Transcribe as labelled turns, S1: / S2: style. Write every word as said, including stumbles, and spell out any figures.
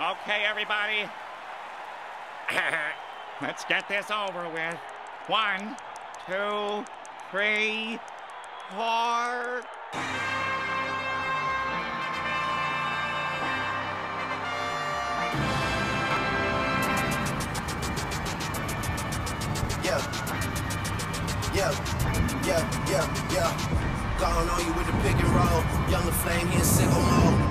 S1: Okay, everybody. Let's get this over with. One, two, three, four.
S2: Yeah, yeah, yeah, yeah, yeah. Gone on you with the pick and roll. Younger flame, he in sicko mode.